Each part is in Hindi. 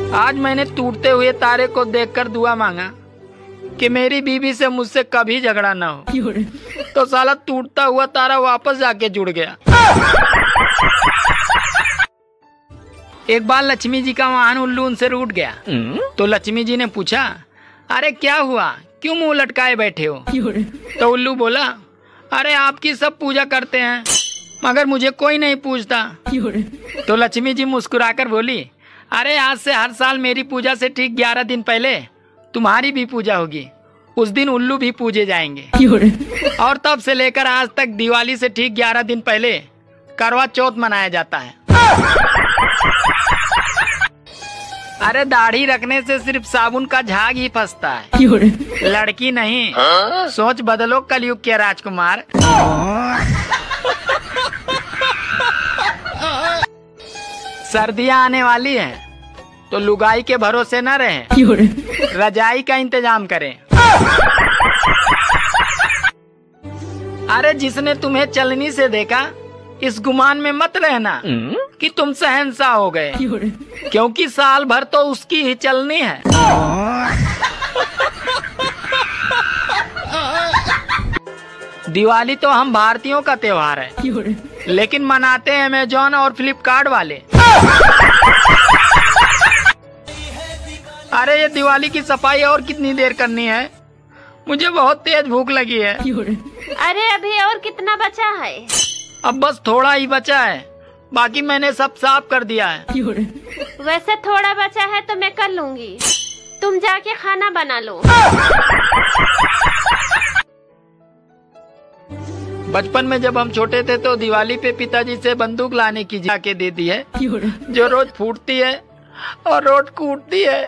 आज मैंने टूटते हुए तारे को देखकर दुआ मांगा कि मेरी बीवी से मुझसे कभी झगड़ा ना हो, तो साला टूटता हुआ तारा वापस जाके जुड़ गया। एक बार लक्ष्मी जी का वाहन उल्लू उनसे रूठ गया, तो लक्ष्मी जी ने पूछा, अरे क्या हुआ, क्यों मुंह लटकाए बैठे हो? तो उल्लू बोला, अरे आपकी सब पूजा करते हैं मगर मुझे कोई नहीं पूछता। तो लक्ष्मी जी मुस्कुराकर बोली, अरे आज से हर साल मेरी पूजा से ठीक 11 दिन पहले तुम्हारी भी पूजा होगी। उस दिन उल्लू भी पूजे जाएंगे। और तब से लेकर आज तक दिवाली से ठीक 11 दिन पहले करवा चौथ मनाया जाता है। अरे दाढ़ी रखने से सिर्फ साबुन का झाग ही फंसता है, लड़की नहीं। सोच बदलो कलयुग के राजकुमार। सर्दियां आने वाली हैं, तो लुगाई के भरोसे न रहें, रजाई का इंतजाम करें। अरे जिसने तुम्हें चलनी से देखा, इस गुमान में मत रहना कि तुम शहंशाह हो गए, क्योंकि साल भर तो उसकी ही चलनी है। दिवाली तो हम भारतीयों का त्योहार है, लेकिन मनाते हैं अमेजॉन और फ्लिपकार्ट वाले। अरे ये दिवाली की सफाई और कितनी देर करनी है? मुझे बहुत तेज भूख लगी है। अरे अभी और कितना बचा है? अब बस थोड़ा ही बचा है, बाकी मैंने सब साफ कर दिया है। वैसे थोड़ा बचा है तो मैं कर लूंगी, तुम जाके खाना बना लो। बचपन में जब हम छोटे थे तो दिवाली पे पिताजी से बंदूक लाने की जाके दे दी है, जो रोज फूटती है और रोज कूटती है।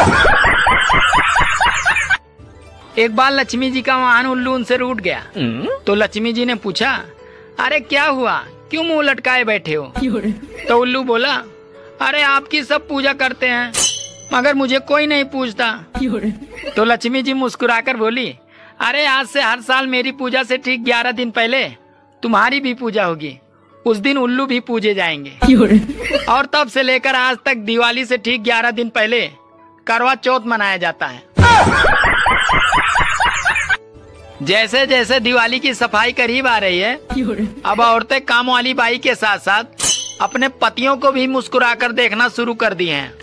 एक बार लक्ष्मी जी का वाहन उल्लू उनसे रूठ गया, तो लक्ष्मी जी ने पूछा, अरे क्या हुआ, क्यों मुंह लटकाए बैठे हो? तो उल्लू बोला, अरे आपकी सब पूजा करते हैं मगर मुझे कोई नहीं पूछता। तो लक्ष्मी जी मुस्कुराकर बोली, अरे आज से हर साल मेरी पूजा से ठीक 11 दिन पहले तुम्हारी भी पूजा होगी। उस दिन उल्लू भी पूजे जाएंगे। और तब से लेकर आज तक दिवाली से ठीक 11 दिन पहले करवा चौथ मनाया जाता है। जैसे जैसे दिवाली की सफाई करीब आ रही है, अब औरतें काम वाली बाई के साथ साथ अपने पतियों को भी मुस्कुराकर देखना शुरू कर दिए हैं।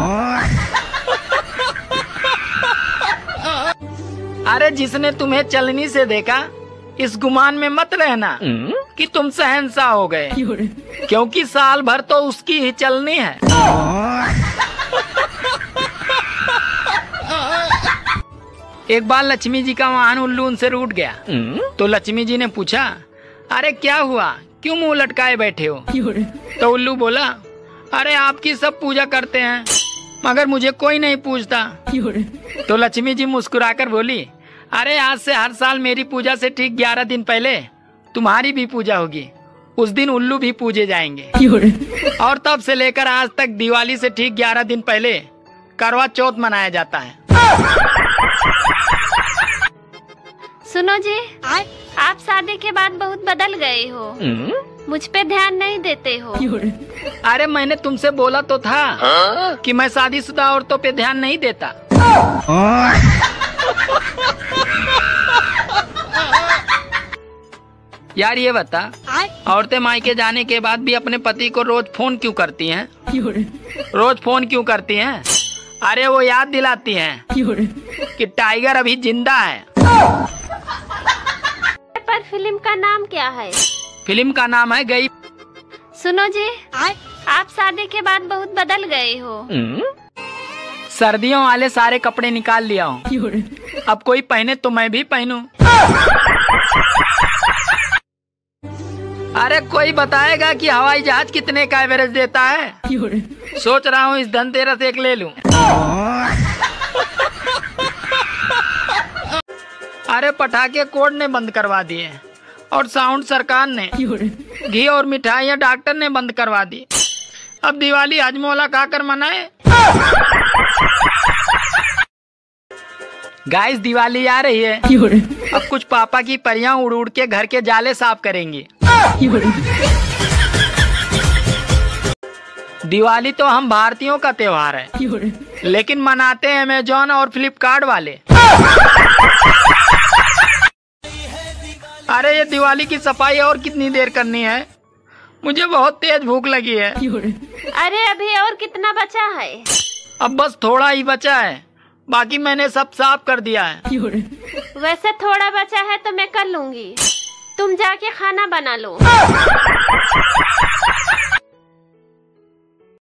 अरे जिसने तुम्हें चलनी से देखा, इस गुमान में मत रहना कि तुम शहंशाह हो गए, क्योंकि साल भर तो उसकी ही चलनी है। एक बार लक्ष्मी जी का वाहन उल्लू उनसे रूठ गया, तो लक्ष्मी जी ने पूछा, अरे क्या हुआ, क्यों मुंह लटकाए बैठे हो? तो उल्लू बोला, अरे आपकी सब पूजा करते हैं मगर मुझे कोई नहीं पूछता। तो लक्ष्मी जी मुस्कुराकर बोली, अरे आज से हर साल मेरी पूजा से ठीक 11 दिन पहले तुम्हारी भी पूजा होगी। उस दिन उल्लू भी पूजे जाएंगे। और तब से लेकर आज तक दिवाली से ठीक 11 दिन पहले करवा चौथ मनाया जाता है। सुनो जी, आप शादी के बाद बहुत बदल गए हो, मुझ पे ध्यान नहीं देते हो। अरे मैंने तुमसे बोला तो था कि मैं शादीशुदा औरतों पे ध्यान नहीं देता। यार ये बता, औरतें मायके जाने के बाद भी अपने पति को रोज फोन क्यों करती हैं? रोज फोन क्यों करती हैं? अरे वो याद दिलाती हैं कि टाइगर अभी जिंदा है। पर फिल्म का नाम क्या है? फिल्म का नाम है गई। सुनो जी, आप शादी के बाद बहुत बदल गए हो। सर्दियों वाले सारे कपड़े निकाल लिया हूँ, अब कोई पहने तो मैं भी पहनूं। अरे कोई बताएगा कि हवाई जहाज कितने का एवरेज देता है? सोच रहा हूँ इस धनतेरस एक ले लूं। अरे पटाखे कोर्ट ने बंद करवा दिए और साउंड सरकार ने, घी और मिठाइयाँ डॉक्टर ने बंद करवा दी। अब दिवाली हजमोला खाकर मनाए। गाइस दिवाली आ रही है, अब कुछ पापा की परियां उड़ उड़ के घर के जाले साफ करेंगी। दिवाली तो हम भारतीयों का त्योहार है, लेकिन मनाते हैं अमेजॉन और फ्लिपकार्ट वाले। अरे ये दिवाली की सफाई और कितनी देर करनी है? मुझे बहुत तेज भूख लगी है। अरे अभी और कितना बचा है? अब बस थोड़ा ही बचा है, बाकी मैंने सब साफ कर दिया है। वैसे थोड़ा बचा है तो मैं कर लूंगी, तुम जाके खाना बना लो।